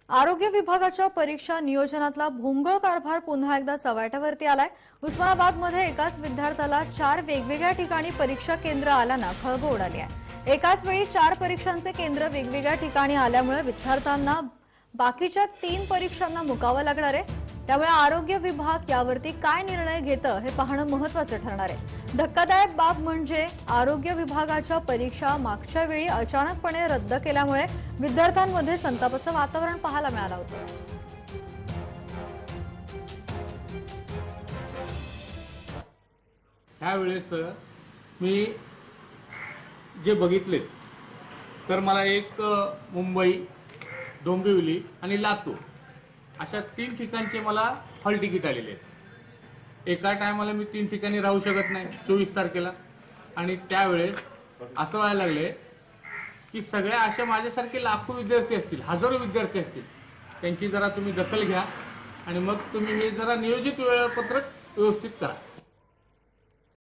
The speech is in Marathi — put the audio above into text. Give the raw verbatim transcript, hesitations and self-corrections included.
आरोग्य विभागाच्या परीक्षा नियोजनातला भोंगळ कारभार पुन्हा एकदा चव्हाट्यावरती आलाय। उस्मानाबादमध्ये एकाच विद्यार्थ्याला चार वेगवेगळ्या ठिकाणी परीक्षा केंद्र आल्यानं खळबळ उडाली आहे। एकाच वेळी चार परीक्षांचे केंद्र वेगवेगळ्या ठिकाणी आल्यामुळे विद्यार्थ्यांना बाकीच्या तीन परीक्षांना मुकावं लागणार आहे। त्यामुळे आरोग्य विभाग यावरती काय निर्णय घेतं हे पाहणं महत्त्वाचं ठरणार आहे। धक्कादायक बाब म्हणजे आरोग्य विभागाच्या परीक्षा मागच्या वेळी अचानकपणे रद्द केल्यामुळे विद्यार्थ्यांमध्ये संतापाचं वातावरण पाहायला मिळालं होतं। त्यावेळेस मी जे बघितले तर मला एक मुंबई, डोंबिवली आणि लातूर अशा तीन ठिकाणचे मला हॉल तिकीट आलेले आहेत। एका टायमाला मी तीन ठिकाणी राहू शकत नाही चोवीस तारखेला, आणि त्यावेळेस असं व्हायला लागले की सगळ्या अशा माझ्यासारखे लाखो विद्यार्थी असतील, हजारो विद्यार्थी असतील, त्यांची जरा तुम्ही दखल घ्या आणि मग तुम्ही हे जरा नियोजित वेळापत्रक व्यवस्थित करा।